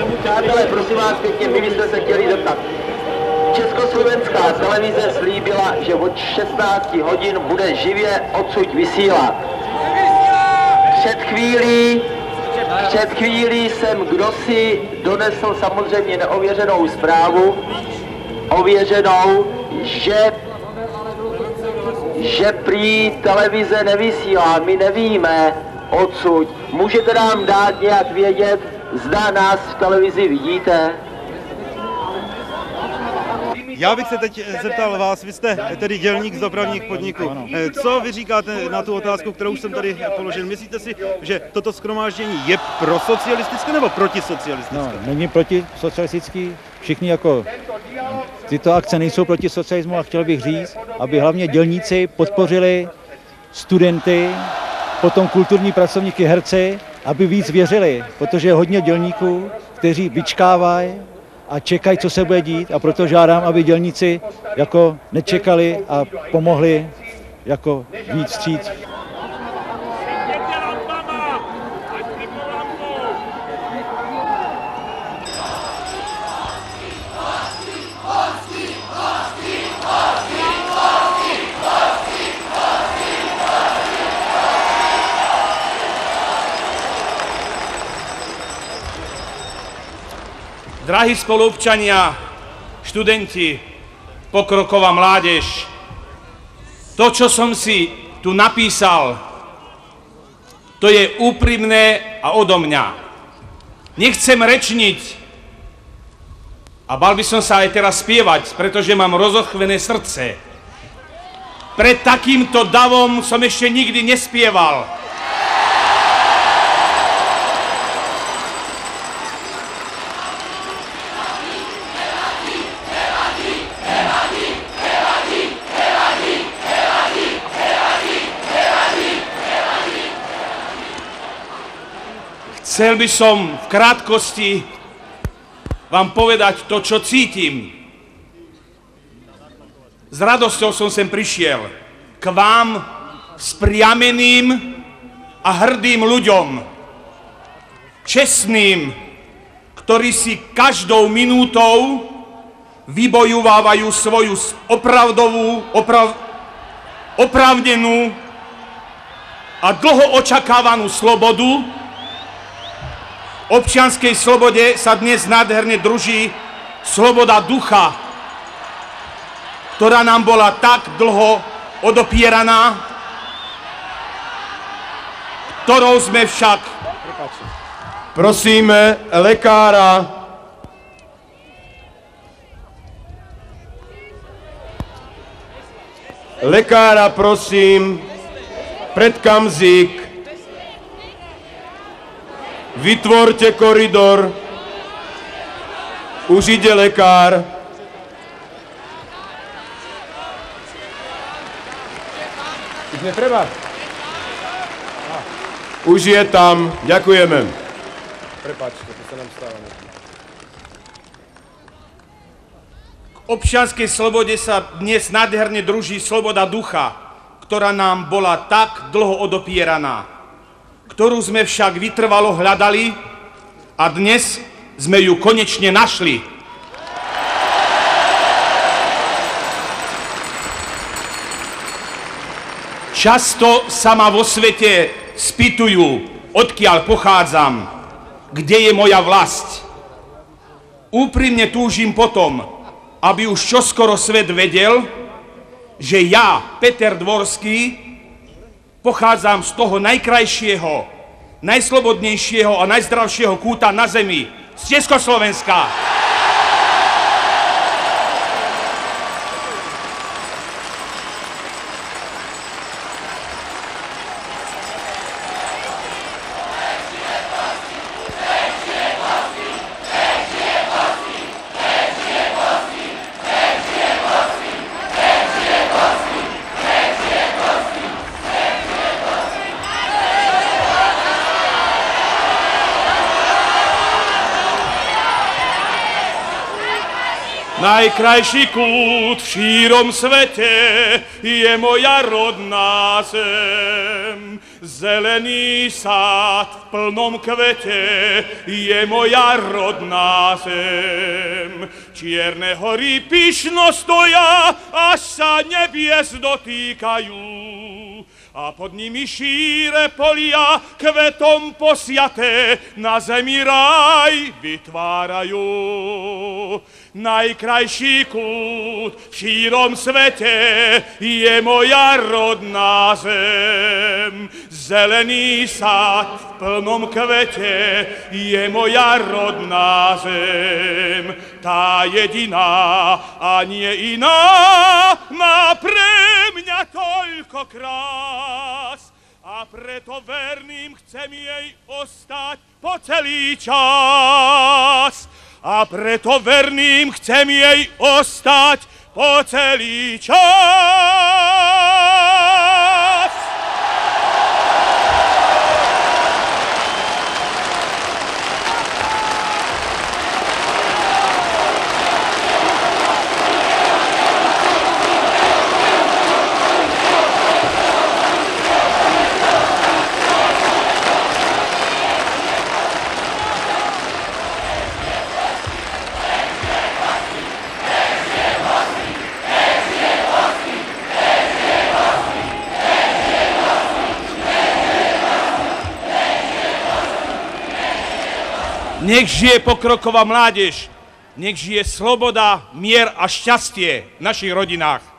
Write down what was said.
Přátelé, prosím vás pěkně, my bychom se chtěli zeptat. Československá televize slíbila, že od 16 hodin bude živě odsud vysílat. Před chvílí jsem kdosi donesl samozřejmě neověřenou zprávu, že prý televize nevysílá, my nevíme odsud. Můžete nám dát nějak vědět, zda nás v televizi vidíte? Já bych se teď zeptal vás, vy jste tedy dělník z dopravních podniků. Co vy říkáte na tu otázku, kterou jsem tady položil? Myslíte si, že toto shromáždění je prosocialistické nebo protisocialistické? No, není protisocialistický, všichni jako tyto akce nejsou proti socialismu a chtěl bych říct, aby hlavně dělníci podpořili studenty, potom kulturní pracovníky, herci, aby víc věřili, protože je hodně dělníků, kteří vyčkávají a čekají, co se bude dít, a proto žádám, aby dělníci jako nečekali a pomohli jako víc vstříc. Drahí spoluobčania, študenti, pokroková mládež, to, čo som si tu napísal, to je úprimné a odo mňa. Nechcem rečniť a bal by som sa aj teraz spievať, pretože mám rozochvené srdce. Pred takýmto davom som ešte nikdy nespieval. Chcel by som v krátkosti vám povedať to, čo cítim. S radosťou som sem prišiel k vám spriameným a hrdým ľuďom, čestným, ktorí si každou minútou vybojovávajú svoju oprávnenú a dlho očakávanú slobodu. Občianskej slobode sa dnes nádherne druží sloboda ducha, ktorá nám bola tak dlho odopieraná, ktorou sme však... Prosíme lekára. Lekára, prosím, pred kamzík. Vytvorte koridor. Už ide lekár. Už netreba. Už je tam. Ďakujeme. Prepáčte, to sa nám stáva. K občianskej slobode sa dnes nádherne druží sloboda ducha, ktorá nám bola tak dlho odopieraná, ktorú sme však vytrvalo hľadali a dnes sme ju konečne našli. Často sa ma vo svete spýtujú, odkiaľ pochádzam, kde je moja vlast. Úprimne túžim potom, aby už čoskoro svet vedel, že ja, Peter Dvorský, pochádzam z toho najkrajšieho, najslobodnejšieho a najzdravšieho kúta na zemi, z Československa. Najkrajší kút v šírom svete je moja rodná zem. Zelený sád v plnom kvete je moja rodná zem. Čierne hory pyšno stoja, až sa nebies dotýkajú. A pod nimi šíre polia kvetom posiaté na zemi raj vytvárajú. Najkrajší kút v šírom svete je moja rodná zem. Zelený sád v plnom kvete je moja rodná zem. Tá jediná a nie iná má pre mňa toľko krás. A preto verným chcem jej ostať po celý čas. A preto verným chcem jej ostať po celý čas. Nech žije pokroková mládež, nech žije sloboda, mier a šťastie v našich rodinách.